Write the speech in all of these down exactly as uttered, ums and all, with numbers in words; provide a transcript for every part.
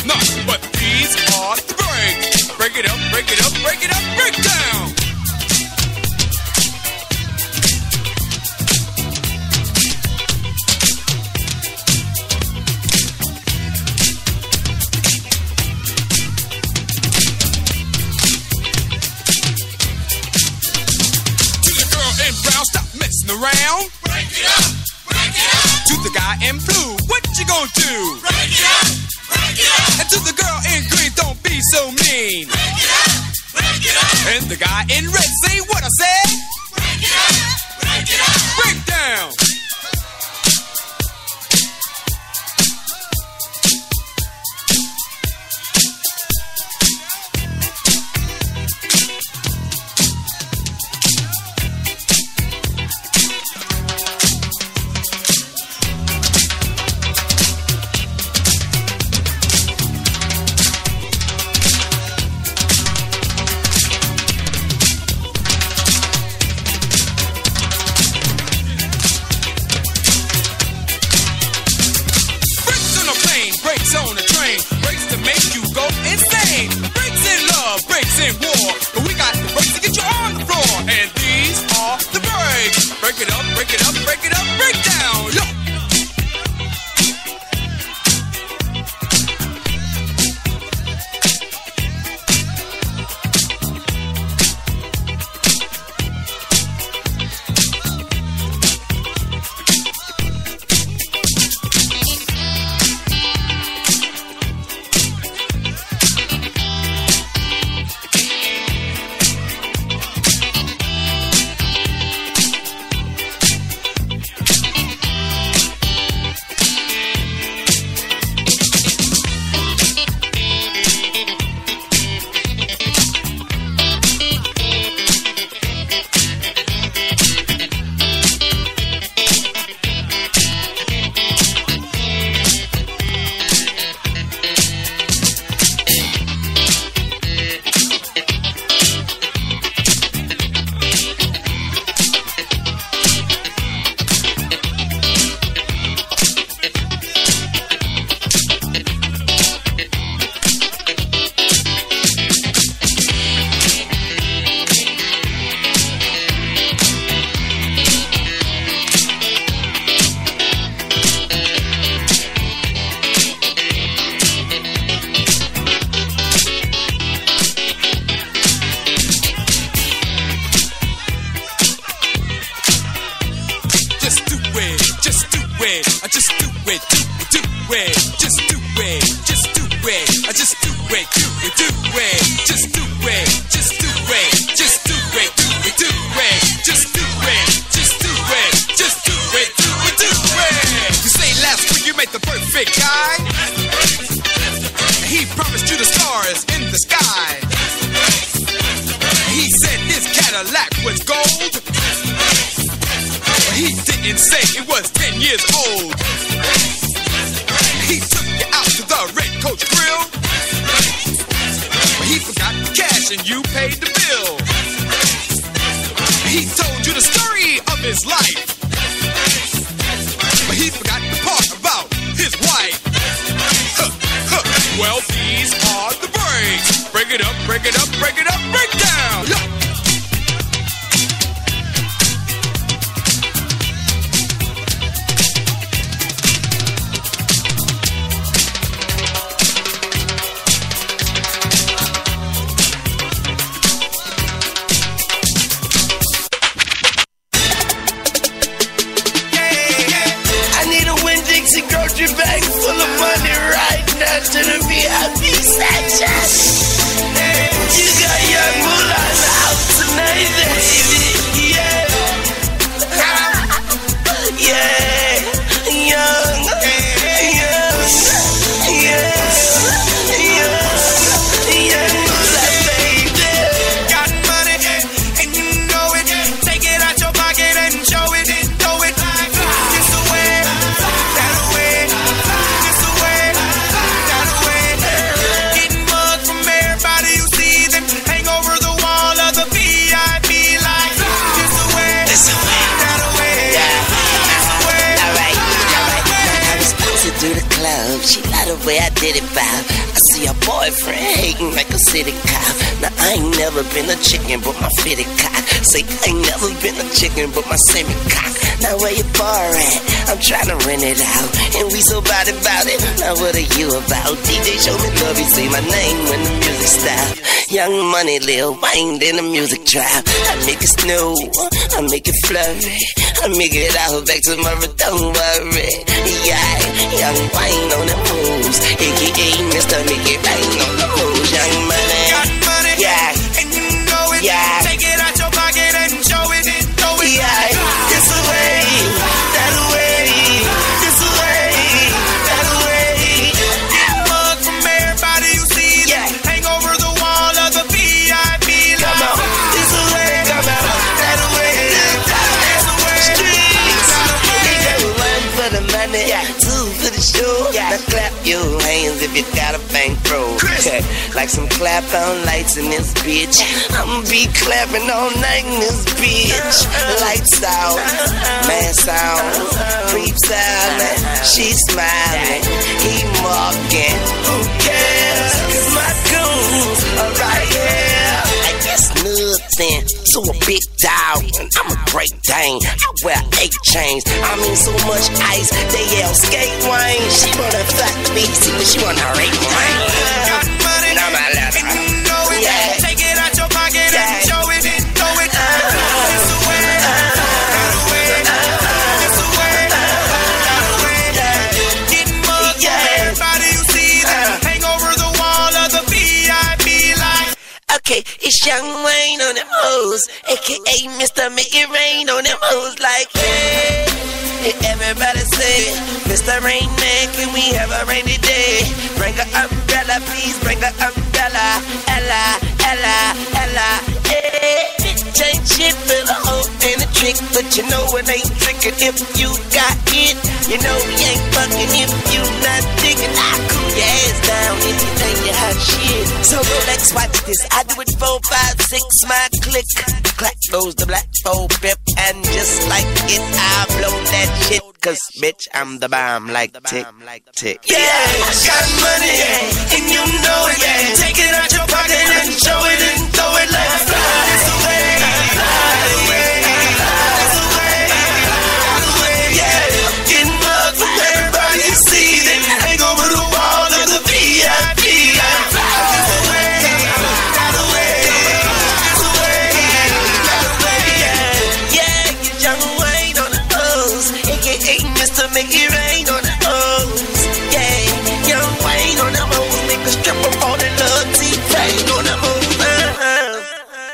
Nothing but these are the breaks. Break it up, break it up, break it up, break down. To the girl in brown, stop messing around. Break it up, break it up. To the guy in blue, what you gonna do? Break it up, break it up. And to the girl in green, don't be so mean. Break it up, break it up. And the guy in red, say what I said. Break it up, break it up. Break down. Brakes on a train, brakes to make you go insane. Brakes in love, brakes in war, but we got the brakes to get you on the floor. And these are the brakes. Break it up, break it up, break it up, break down. Yo. way I did it about. I see a boyfriend hating like a city cop. Now I ain't never been a chicken but my fitted cock. Say I ain't never been a chicken but my semi cock. Now where your bar at? I'm tryna rent it out. And we so bout it, bout it. Now what are you about? D J show me love, you say my name when the music stop. Young Money, Lil Wayne, then the music drop. I make it snow, I make it flurry, I make it out back tomorrow, don't worry. Yeah, Young Wayne on the moves, A K A Mister Make It Rain on the moves. Young Money, Got money, yeah, and you know it. Yeah. Take it out your pocket and show it and throw it. yeah. This away, that away, this away, that away. Get mugged from everybody you see. Yeah. Hang over the wall of the V I P Come on, line. this away, come on, that away, This away. streets. That away. We got one for the money, two for the show. Now clap your hands if you got a bankroll. Okay. Like some clap on lights in this bitch. I'ma be clapping all night in this bitch. Lights out, mask out, creeps out, she smiling, he mocking. Who cares? 'Cause my goons are right here. I guess nothing to a big dog, and I'm a great dane. I wear eight chains. I mean so much ice, they yell skate wine. She wanna fuck me, see me, she wanna rape wine. Got money, Now my left, and you know it. yeah. Take it out your pocket Yeah. and show it and throw it. This away. That away. This away. That away. Getting mugged Yeah. from everybody you see. Hang over the wall of the V I P line. Okay, it's Young Wayne on them hoes, A K A Mister Make It Rain on them hoes. Like, hey, hey, everybody say, Mister Rain Man, can we have a rainy day? Bring an umbrella, please bring an umbrella. Ella, Ella, Ella, hey. Bitch ain't shit for the hoe and a trick, but you know it ain't trickin' if you got it. You know we ain't fucking if you not digging. I cool your ass down if you think you hot shit. So Rolex, watch this. I do it four, five, six, my click. Clack goes the black four pep, and just like it, I blow that shit. Cause bitch, I'm the bomb like tick, tick. Yeah, got money, and you know it. Yeah. Take it out your pocket and show it and throw it like fly. This away, that away, this away, that away. Yeah, getting mugged from everybody you see. Then hang over the wall of the V I P. Make it rain on the hoes, yeah. Young Wayne on the hoes, make a stripper fall in love, T-Pain on the hoes. Uh-huh.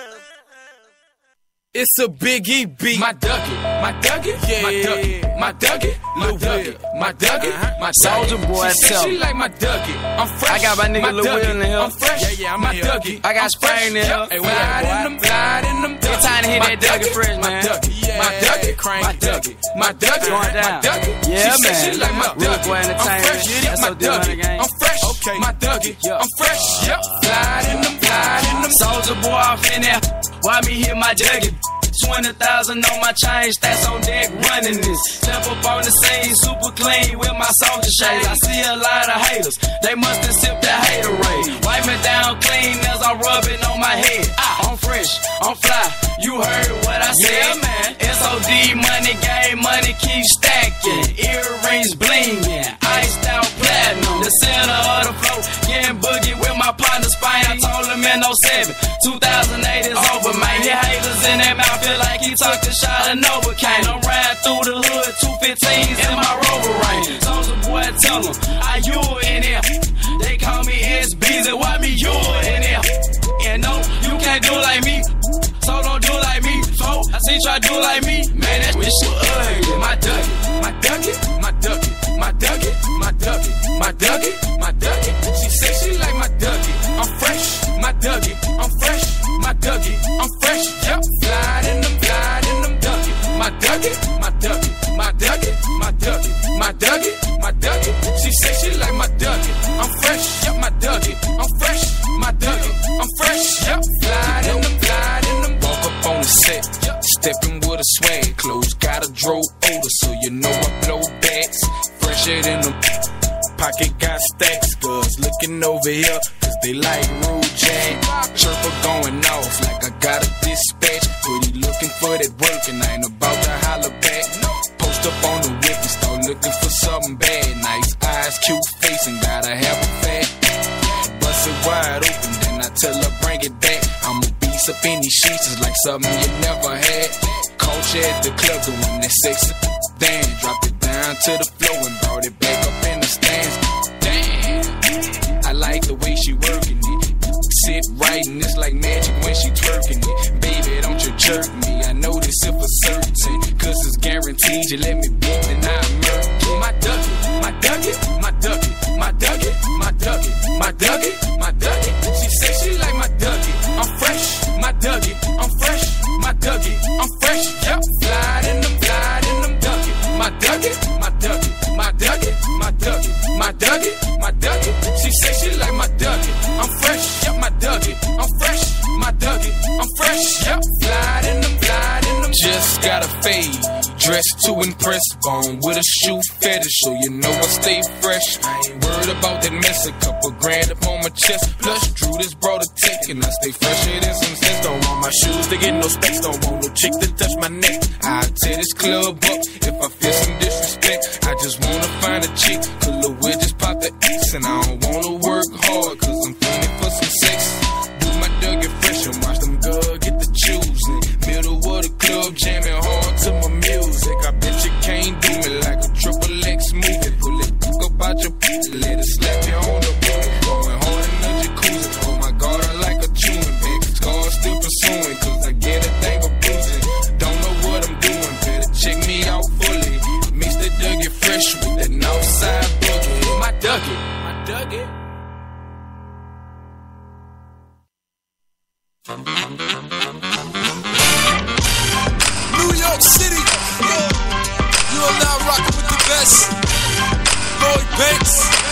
It's a Biggie beat. My Dougie, my Dougie, yeah. My Dougie, my Dougie, my Dougie, my Dougie, my Soulja Boy, she tell say she me. like my Dougie. I'm fresh. I got my nigga Lil Will in the hill. I'm fresh. Yeah, yeah, I'm my Dougie. I got I'm Spain fresh. in the hill. Hey, slide in them, slide in them. It's time to hit My that Dougie fresh, My man. Dougie, yeah. My Dougie, my Dougie, my Dougie, Going down. my Dougie. Yeah, she say man. she like my Rude Dougie. Boy I'm Entertainment. fresh. That's My so different Dougie. again. I'm fresh. Okay. My Dougie. I'm fresh. Yep. Slide in them, slide in them. Soulja Boy off in there. Why me hit my Dougie? twenty thousand on my chain, stats on deck running this. Step up on the scene, super clean with my soldier shades. I see a lot of haters, they must have sipped that haterade. Wipe me down clean as I'm rubbing on my head. Ah, I'm fresh, I'm fly, you heard what I said. Yeah, man. S O D money, game money, keep stacking. Earrings blinging, iced out platinum. The center of the flow, getting boogie with my partner Spain. I told him in oh seven, two thousand eight is over, man. He haters in that mouth, feel like he talked a shot of Novocaine. I'm riding through the hood, two fifteens in my Rover range. Soulja Boy, tell him, are you in here? They call me S B's and why me you in here? And no, you can't do like me, so don't do like me. So I see you try to do like me, man, that wish you ugly. My Dougie, my Dougie, my Dougie, my Dougie, my Dougie, my Dougie, my Dougie. She say she like my Dougie. I'm fresh, my Dougie. I'm fresh, my Dougie. I'm fresh. Yep, slide in them, slide in them Dougie. My Dougie, my Dougie, my Dougie, my Dougie, my Dougie, my Dougie. She say she like my Dougie. I'm fresh, yep, my Dougie. I'm fresh, my Dougie. I'm fresh, yep, slide in them, slide in them. Walk up on the set, stepping with a swag. over here, cause they like rude jack. Chirper going off like I got a dispatch. Pretty looking for that work and I ain't about to holler back. Post up on the whip and start looking for something bad. Nice eyes, cute face, and gotta have a fat. Bust it wide open, then I tell her bring it back. I'm a beast up in these sheets, it's like something you never had. Coach at the club doing that sexy dance. Dropped it down to the floor and brought it back up in the stands. Damn, I like the way she working it. Sit right and it's like magic when she twerking it. Baby, don't you jerk me, I know this if for certain, cause it's guaranteed you let me beat and I'm murk. My ducket, my ducket, my ducket, my ducket, my ducket, my ducket, my ducket. She say she like my ducket, I'm fresh, my ducket, I'm fresh, my ducket, I'm fresh. Yep, fly in them, fly in them ducket. My ducket, my ducket, my ducket, my ducket, my ducket, my ducket. She say she like my ducket, I'm fresh, yep, my ducket, I'm fresh, my ducket, I'm fresh, yep, fly in them, fly in them. Just got a fade, dressed to impress, born with a shoe fetish, so you know I stay fresh. I ain't worried about that mess, a couple grand up on my chest. Plus, Drew this brought a tick, and I stay fresher than some sense. Don't want my shoes to get no specs, don't want no chick to touch my neck. I'll tear this club up if I feel some disrespect. I just wanna find a chick, cause Lil' Will just pop the X, and I don't wanna work hard, cause I'm feeling for some sex. Do my dug get fresh and watch them girls get the choosing. Middle of the club, jamming hard to my music. I bet you can't do me like a triple X movie. Pull it up out your p***, let it slap you on the booty. Going hard in the jacuzzi, oh my god, I like a chewing, baby. Scars still pursuing, cause I get a thing of bruising. Don't know what I'm doing, better check me out fully. Mix that Dougie Fresh with that Northside boogie. My Dougie, my Dougie. New York City, yo, you are now rocking with the best. Lloyd Banks,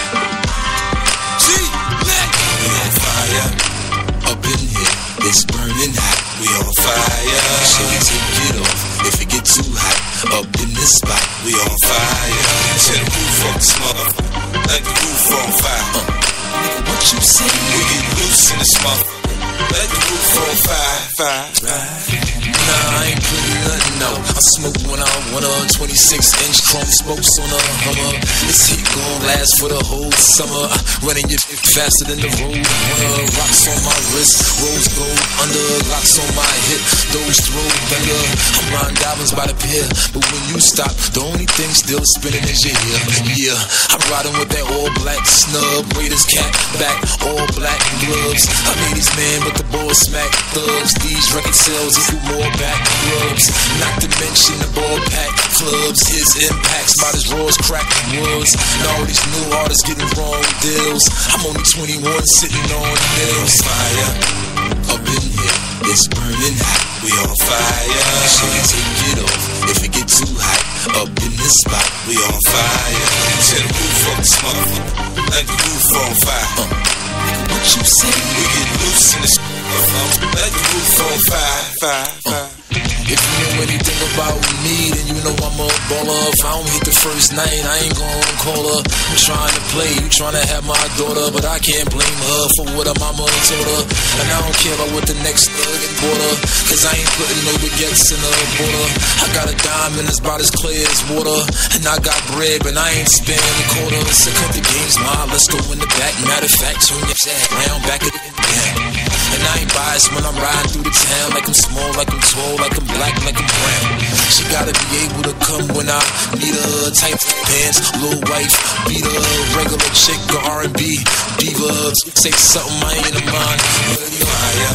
G, Lit. We on fire, up in here, it's burning hot. We on fire, so we take it off if it get too hot. Up in this spot, we on fire. Set the roof on the smother, like the roof on fire. Uh, nigga, what you say? We get loose in the smother, like the roof on fire, fire, fire. Nah, I ain't putting nothing out. I smoke when I want a twenty-six inch chrome spokes on a Hummer. This heat gon' last for the whole summer. I running your faster than the road runner. Rocks on my wrist, rose gold under. Locks on my hip, those throw thunder. I'm riding diamonds by the pier, but when you stop, the only thing still spinning is your ear. Yeah, I'm riding with that all black snub. Raiders cap back, all black gloves. I made these men with the ball smack thugs. These record sales equal more back rubs, not to mention the ball pack clubs. His impacts about as raw as crack was. And all these new artists getting wrong deals. I'm only twenty-one sitting on nails. Fire, up in here, it's burning hot. We on fire, so we take it off if it get too hot. Up in this spot, we on fire. Set the roof on the smother, like the roof on fire. Uh, nigga, what you say? We get loose in the smother, like the roof on fire, fire, fire. If you know anything about me, then you know I'm a baller. If I don't hit the first night, I ain't gon' call her. I'm trying to play, you trying to have my daughter, but I can't blame her for what her mama told her. And I don't care about what the next thug and border, cause I ain't putting no baguettes in the border. I got a diamond that's about as clear as water, and I got bread, but I ain't spending a quarter. So cut the games, ma, let's go in the back. Matter of fact, turn your sack round back of the damn. And I ain't biased when I'm riding through the town. Like I'm small, like I'm tall, like I'm black, like I'm brown. She gotta be able to come when I need her. Tight pants, little wife, beat her. Regular chick or R and B diva. Say something I ain't in mind. Fire,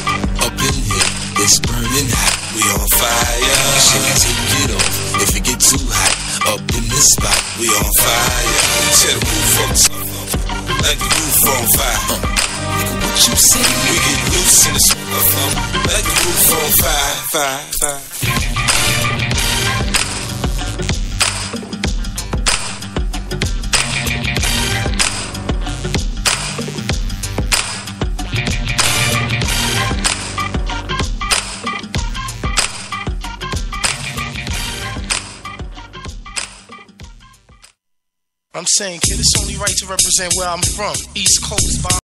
up in here, it's burning hot. We on fire, so we take it off if it get too hot. Up in this spot, we on fire. Set the roof on the smother, like the roof on fire. Uh, nigga, what you say? We get loose in the smother, like the roof on fire, fire, fire. I'm saying, kid, it's only right to represent where I'm from. East Coast, Bob.